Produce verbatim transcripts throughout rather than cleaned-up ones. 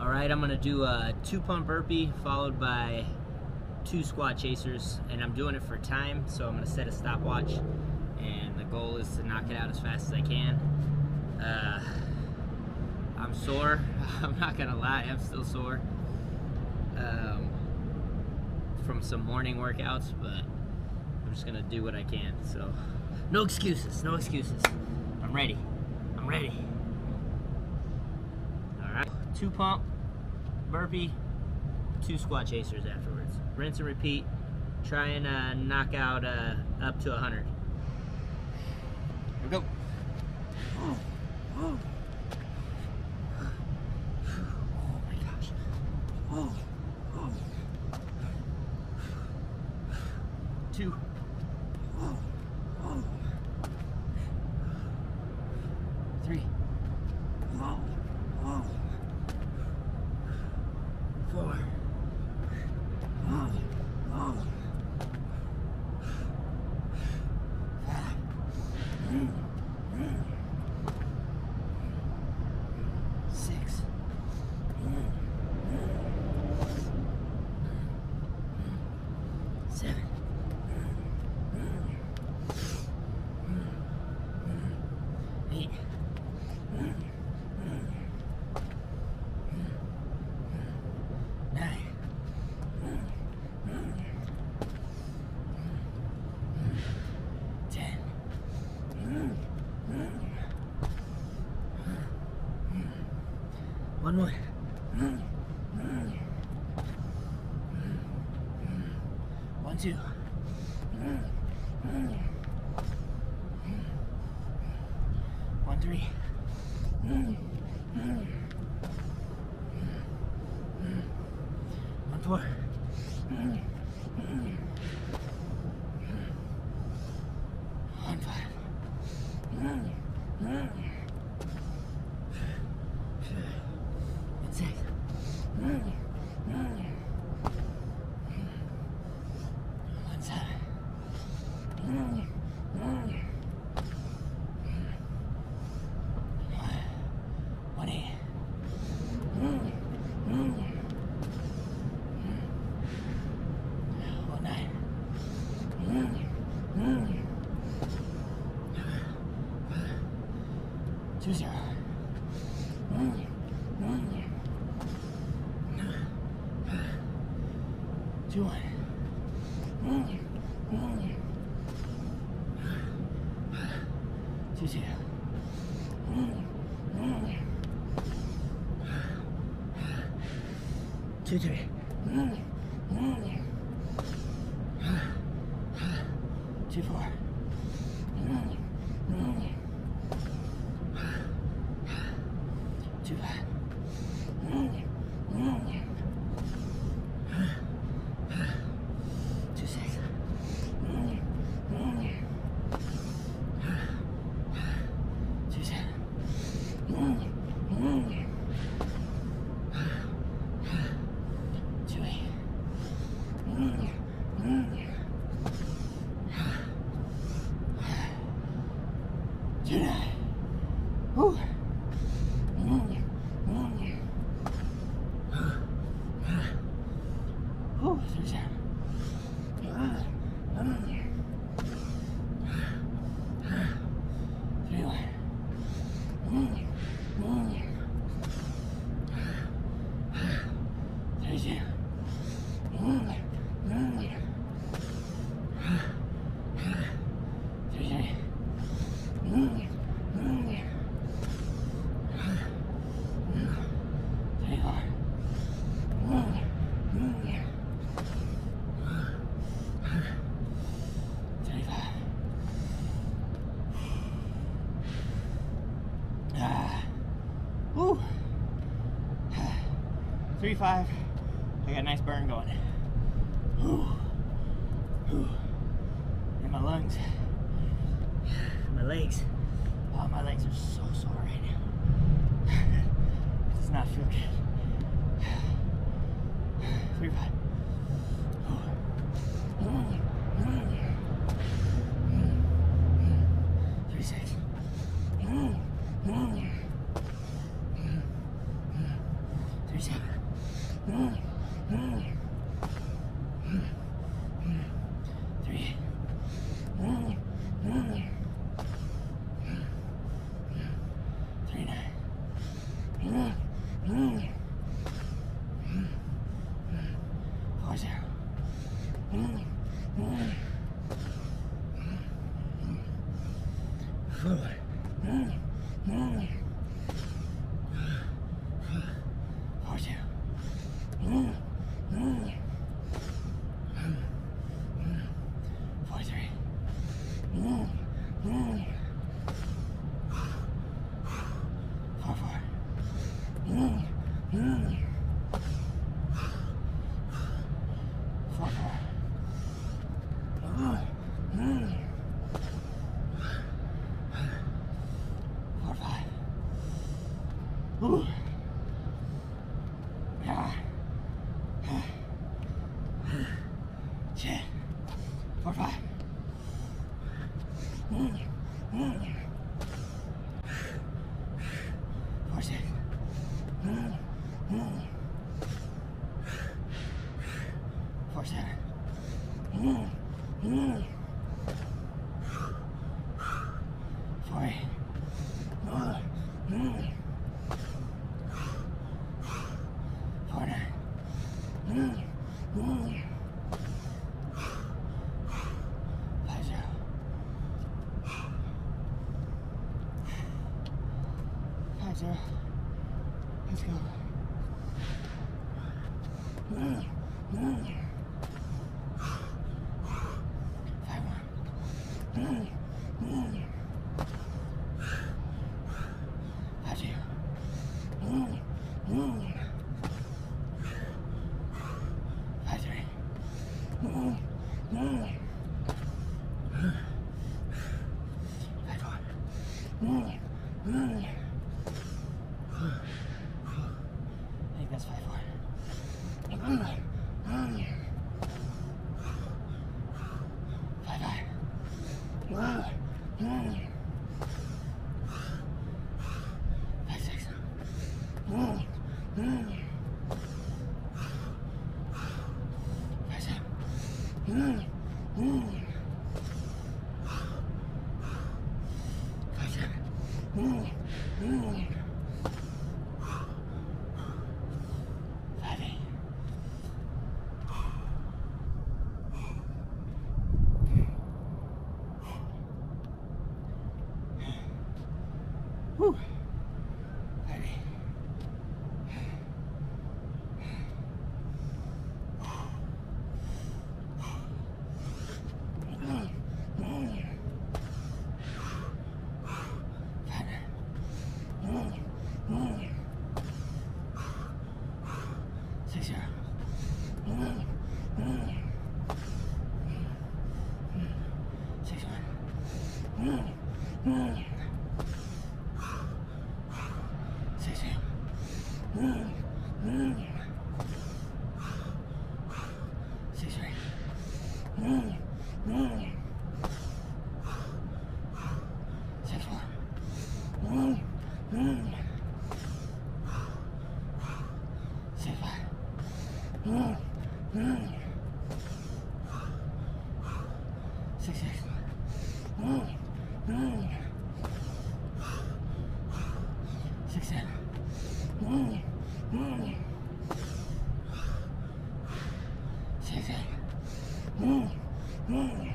All right, I'm gonna do a two pump burpee followed by two squat chasers, and I'm doing it for time, so I'm gonna set a stopwatch, and the goal is to knock it out as fast as I can. Uh, I'm sore, I'm not gonna lie, I'm still sore um, from some morning workouts, but I'm just gonna do what I can, so no excuses, no excuses. I'm ready, I'm ready. All right, two pump, burpee, two squat chasers afterwards. Rinse and repeat. Try and uh, knock out uh, up to one hundred. Here we go. Oh, oh. Oh my gosh. Oh, oh. Two. Oh, oh. Three. Oh, oh. Four. Oh, oh. Five. Mm, mm. Six. Mm, mm. Seven. Mm, mm. Eight. Mm, mm. Nine. Ten. One more. One, two. One, three. One, four. One, five. One, six. One, seven. One, eight. One, nine. Two, zero. Two, one. Two, two. Two, three. Two, four. Two, five. Two, six. Two, seven. Two, eight. Two, nine. Whew. Whew, three, seven. Three, one. Three, two. Three, three. Three, four. Three, five. Ah. Woo. Three, five. I got a nice burn going. Whew. Whew. In my lungs. My legs. Oh, my legs are so sore right now. It does not feel good. Three, five. Three, six. Three, seven. Ooh. Ah. Shit. Four, five. Mm. Mm. Four, six. Mm. Mm. Four, seven. Mm. Mm. Four, eight. Mm. Mm. Four, nine. Mm. Mm. Five, zero. Five, zero. Let's go. Mm. Mm. Five, one. Mm. Mm. Five, two. Mm. Mm. Five, three. Mm. Mm. Five, four. Mm. Mm. I think that's five, four. Mm. Mm. Five, five. Mm. Mm. Five, six. Mm. Mm. Five, seven. Mm. Mm. Five, seven. Mm. Mm. Five, eight. Whew. Five, eight. Mm. Mm. Five, nine. Mm. Mm. Six, zero. Mm. Mm. Six, one. Mm. Mm. Six, two. Mm. Mm. Six, three. Mm. Mm. Six, four. Mm. Mm. Six, five. Mm. Mm. Six, six. Mm. Mm. Six, seven. Mm. Mm. Six, eight. Mm. Mm.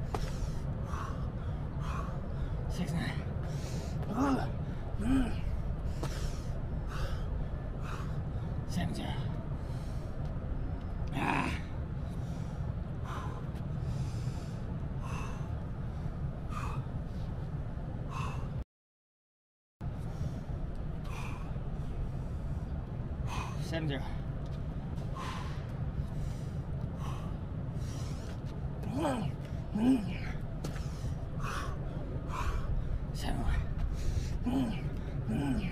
Six, nine. Mm. Mm. Seven, zero. Ah. Seven, zero. Mm. Mm. Seven, one. Mm. Mm.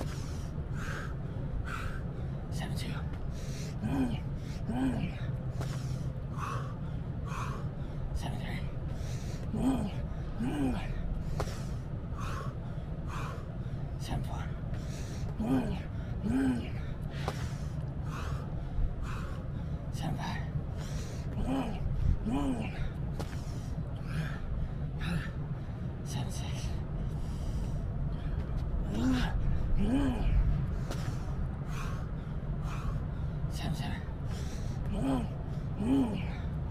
Seven, two. Mm. Mm. Seven, three. Mm. Mm. Seven, four. Mm. Mm. Seven, five. Mm. Mm. Seven, six. Mm. Mm. Seven, seven. Mm. Mm.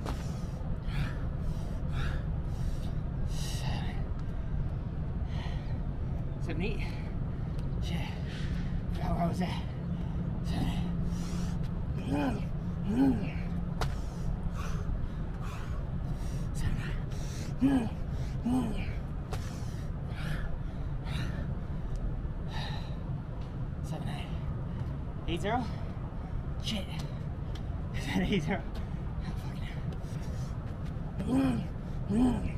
Seven. Seven, eight. Shit. Forgot where I was at. Seven. Mm. Mm. Seven, nine. Mm. Mm. Seven, eight. Eight, zero? Shit. Is that eight, zero? Oh, fucking hell. Mm. Mm.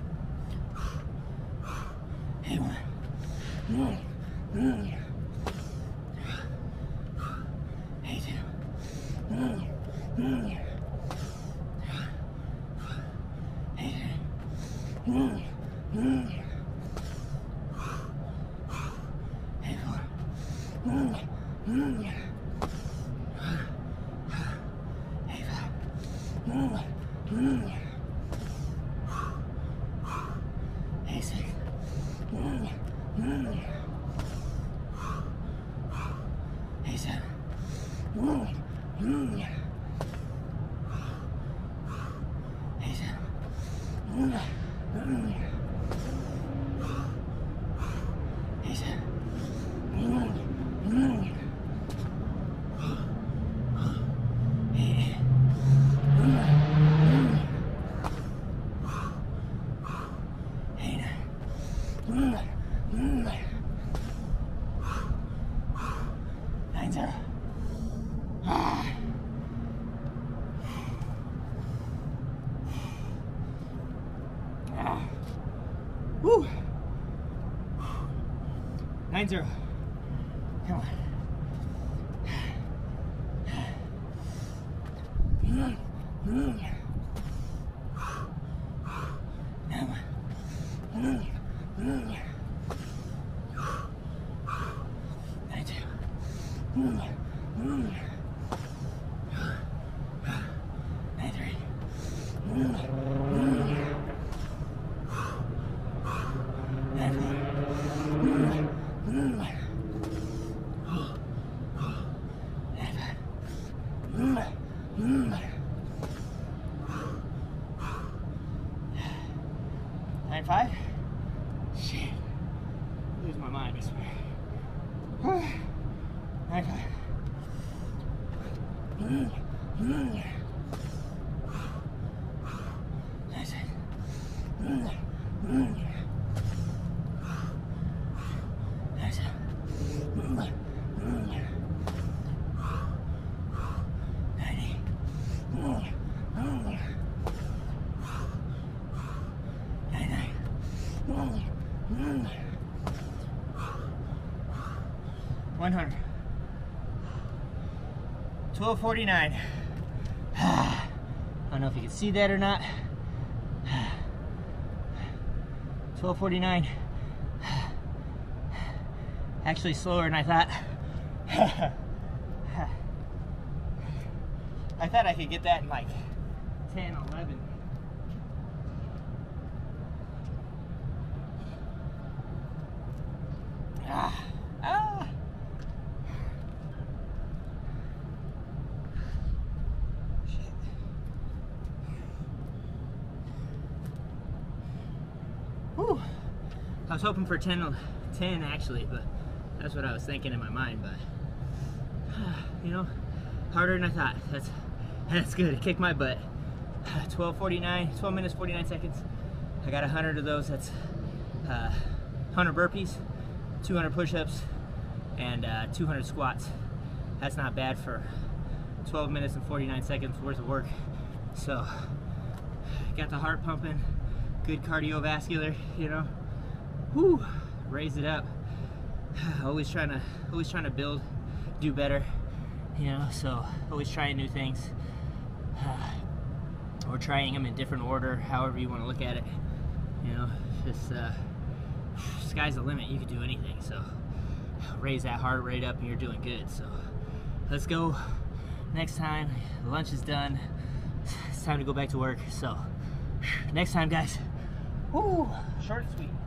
Eight, one. Mm. Mm. Woo! Nine zero. Come on. Nine five? Shit. I lose my mind, I swear. Nine five. That's it. That's it. one hundred. twelve forty-nine. I don't know if you can see that or not. twelve forty-nine. Actually slower than I thought. I thought I could get that in like ten, eleven. Ah. Ah. Shit. Whew. I was hoping for ten, ten actually, but that's what I was thinking in my mind, but you know, harder than I thought. That's that's good. It kicked my butt. twelve forty-nine, twelve minutes forty-nine seconds. I got a hundred of those. That's uh, one hundred burpees, two hundred push-ups, and uh, two hundred squats. That's not bad for twelve minutes and forty-nine seconds worth of work. So got the heart pumping, good cardiovascular, you know. Whew, raise it up. Always trying to, always trying to build, do better, you know. So always trying new things, uh, or trying them in different order, however you want to look at it. You know, just uh, sky's the limit. You can do anything. So raise that heart rate up, and you're doing good. So let's go. Next time, lunch is done. It's time to go back to work. So next time, guys. Woo, short and sweet.